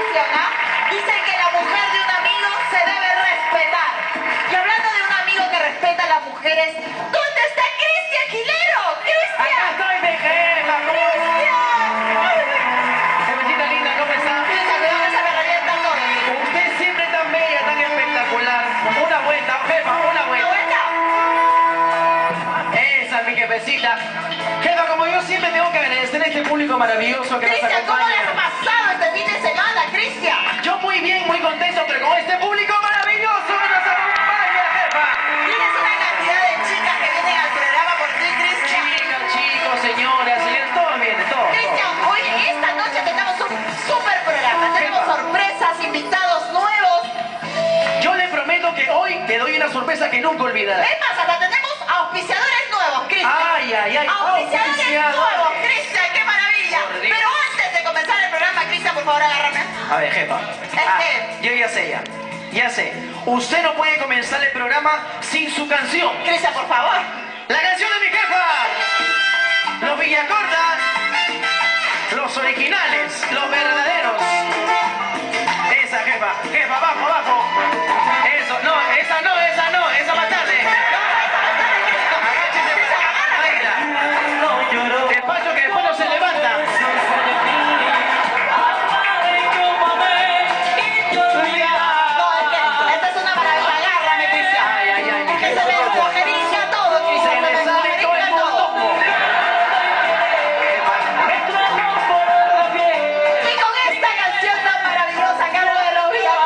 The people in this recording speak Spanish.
canción, ¿ah? Dice que la mujer de un amigo se debe respetar. Y hablando de un amigo que respeta a las mujeres, ¿dónde está Cristian Gilero? ¡Cristian! Acá estoy, mi jefa. Jefecita linda, ¿cómo está? Cristian, cuidado que se me revienta todo. Usted siempre tan bella, tan espectacular. Una vuelta, jefa, una ¿Una vuelta. vuelta? Esa, mi jefecita. Jefa, como yo siempre tengo que agradecer a este público maravilloso que nos Cristian, ¿cómo le has acompaña. pasado este fin de semana, Cristian? Yo muy bien, muy contento, pero con este público maravilloso que nos acompaña, jefa. Tienes una cantidad de chicas que vienen al programa por ti, Cristian. Chicas, chicos, señoras, señores, todo viene, todo. Cristian, hoy, esta noche tenemos un súper programa. Tenemos sorpresas, invitados nuevos. Yo le prometo que hoy te doy una sorpresa que nunca olvidarás. Es más, hasta tenemos auspiciadores nuevos, Cristian. Ay, ay, ay. Auspiciadores nuevos, Cristian, qué maravilla. Por Dios. Pero antes de comenzar el programa, Cristian, por favor, agárrame. A ver, jefa. Yo ya sé ya. Ya sé. Usted no puede comenzar el programa sin su canción. Cristian, por favor. La canción de mi jefa. Los Villacorta. Los originales. Los verdaderos. Esa, jefa. Jefa, abajo, abajo. Eso, no, esa no, esa